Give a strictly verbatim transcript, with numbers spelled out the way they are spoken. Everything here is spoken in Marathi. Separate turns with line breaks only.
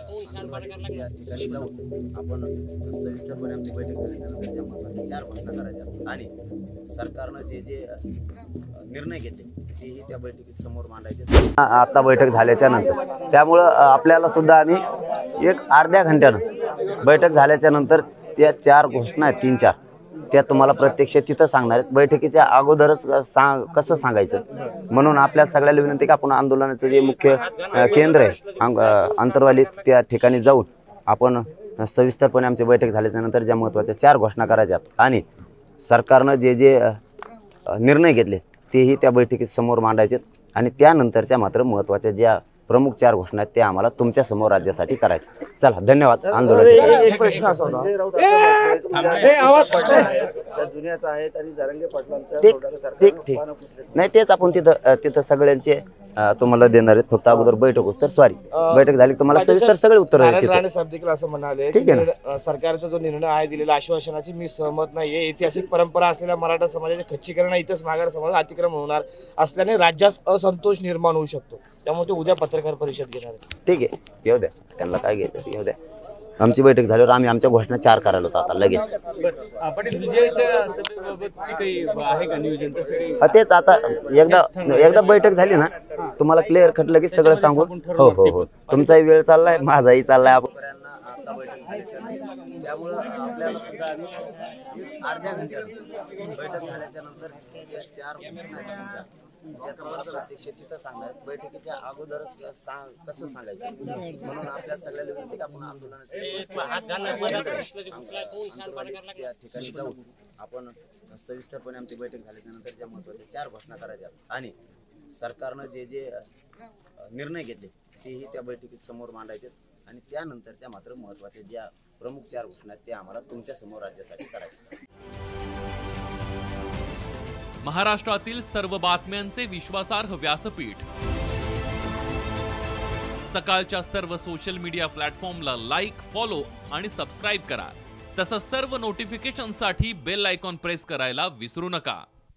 या ठिकाणी जाऊन आपण सविस्तरपणे आमची बैठक झाल्यानंतर ज्या महत्त्वाच्या चार घोषणा करायच्या आणि सरकारनं जे जे निर्णय घेतले तेही त्या बैठकीत समोर मांडायचे। आता बैठक झाल्याच्या नंतर त्यामुळं आपल्याला सुद्धा आम्ही एक अर्ध्या घंट्यानं बैठक झाल्याच्या नंतर त्या चार घोषणा आहेत तीन चार त्या तुम्हाला प्रत्यक्ष तिथं सांगणार आहेत। बैठकीच्या अगोदरच सांग कसं सांगायचं म्हणून आपल्या सगळ्याला विनंती की आपण आंदोलनाचं जे मुख्य केंद्र आहे अंतरवाली त्या ठिकाणी जाऊन आपण सविस्तरपणे आमची बैठक झाल्याच्या नंतर ज्या महत्त्वाच्या चार घोषणा करायच्या आणि सरकारनं जे जे निर्णय घेतले तेही त्या बैठकीत समोर मांडायचे आणि त्यानंतरच्या मात्र महत्त्वाच्या ज्या प्रमुख चार घोषणा आहेत त्या आम्हाला तुमच्या समोर राज्यासाठी करायच्या। चला धन्यवाद। आंदोलन
एक प्रश्न असा
संजय राऊत असं जुन्याच आहेत आणि जरांगे पाटलांच्या
ठीक ठीक नाही तेच आपण तिथं तिथं सगळ्यांचे तुम्हाला देणार आहेत। फक्त अगोदर बैठक होत तर सॉरी बैठक झाली तुम्हाला सविस्तर सगळे उत्तर
राणे साहेब देखील असं म्हणाले
ठीक आहे ना
सरकारचा जो निर्णय आहे दिलेला आश्वासनाची मी सहमत नाहीये। ऐतिहासिक परंपरा असलेल्या मराठा समाजाचे खच्चीकरण इथंच मागार समाज अतिक्रमण होणार असल्याने राज्यात असंतोष निर्माण होऊ शकतो त्यामुळे ते उद्या पत्रकार परिषद घेणार आहे।
ठीक आहे येऊ द्या त्यांना काय घ्यायचं येऊ द्या। आमची बैठक झाल्यावर आम्ही आमच्या घोषणा चार करायला होतो आता लगेच तेच आता एकदा एकदा बैठक झाली ना तुम्हाला क्लिअर खटलं की सगळं सांगू। हो हो हो तुमचाही वेळ चाललाय माझाही चाललाय। आता बैठक त्यामुळं आपल्याला सुद्धा आम्ही अर्ध्या घंट्यात बैठक झाल्याच्या नंतर चार अध्यक्ष तिथं सांगणार बैठकीच्या अगोदरच सांग कसं सांगायचं म्हणून आपल्या सगळ्याला विनंती की आपण आंदोलनाच्या ठिकाणी जाऊन आपण सविस्तरपणे आमची बैठक झाल्याच्या नंतर ज्या महत्त्वाच्या चार घोषणा करायच्या आणि सरकारनं जे जे निर्णय घेतले तेही त्या बैठकीत समोर मांडायचे आणि त्यानंतरच्या मात्र महत्त्वाच्या ज्या प्रमुख चार घोषणा आहेत त्या आम्हाला तुमच्या समोर राज्यासाठी करायच्या।
महाराष्ट्रातील सर्व बातम्यांचे विश्वासार्ह व्यासपीठ सकाळच्या सर्व सोशल मीडिया प्लॅटफॉर्मला लाईक फॉलो आणि सबस्क्राईब करा। तसंच सर्व नोटिफिकेशनसाठी बेल आयकॉन प्रेस करायला विसरू नका।